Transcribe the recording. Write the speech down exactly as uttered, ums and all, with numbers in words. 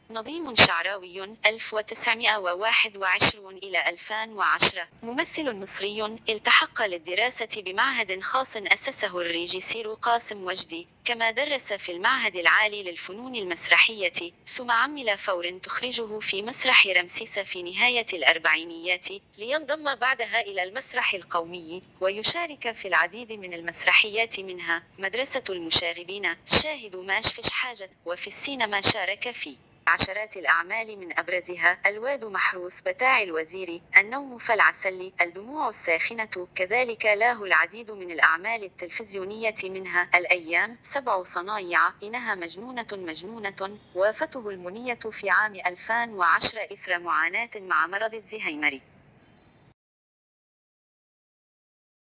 نظيم شعراوي ألف وتسعمائة وواحد وعشرين إلى ألفين وعشرة، ممثل مصري التحق للدراسة بمعهد خاص أسسه الريجيسير قاسم وجدي، كما درس في المعهد العالي للفنون المسرحية، ثم عمل فور تخرجه في مسرح رمسيس في نهاية الأربعينيات، لينضم بعدها إلى المسرح القومي، ويشارك في العديد من المسرحيات منها مدرسة المشاغبين، شاهد ماش فيش حاجة، وفي السينما شارك في عشرات الأعمال من أبرزها الواد محروس بتاع الوزير، النوم فالعسل، الدموع الساخنة، كذلك له العديد من الأعمال التلفزيونية منها الأيام، سبع صنايع، إنها مجنونة مجنونة، وافته المنية في عام ألفين وعشرة إثر معاناة مع مرض الزهايمر.